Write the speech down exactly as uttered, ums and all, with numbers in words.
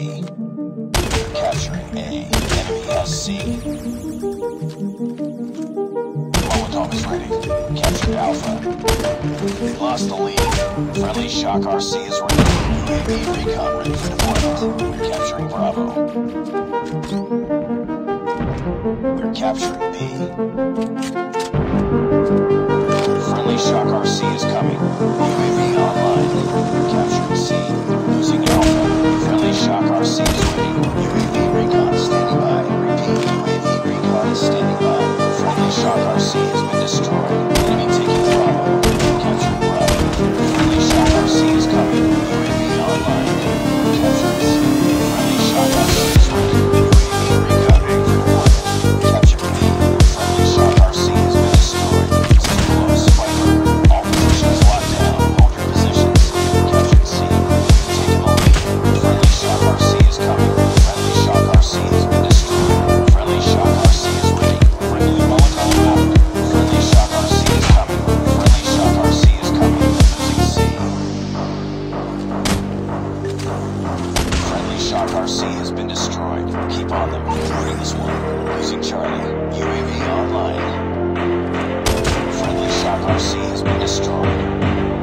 B. Capturing A. Enemy has C. Molotov is ready. Captured Alpha. We lost the lead. Friendly Shock R C is ready. U A V recon ready for deployment. We're capturing Bravo. We're capturing B. Friendly Shock R C is coming. U A V online. We're capturing C. Losing Alpha. Friendly Shock R C is ready. U A V recon standing by. Repeat, U A V recon is standing by. Friendly Shock R C has been destroyed. Enemy taking Bravo. Capturing Bravo. Friendly Shock R C is coming. U A V online. We're capturing C. Friendly Shock R C is ready. U A V recon ready for deployment. Capturing B. Friendly Shock R C has been destroyed. It's too close. Fight over. All positions locked down. Hold your positions. Capturing C. Taking the lead. Friendly Shock R C is coming. Friendly Shock R C has been destroyed. Friendly Shock R C is ready. Friendly Molotov out. Friendly Shock R C is coming. Friendly Shock R C is coming. Losing C. Friendly Shock R C has been destroyed. Keep on them. Winning this one. Losing Charlie. U A V online. Friendly Shock R C has been destroyed.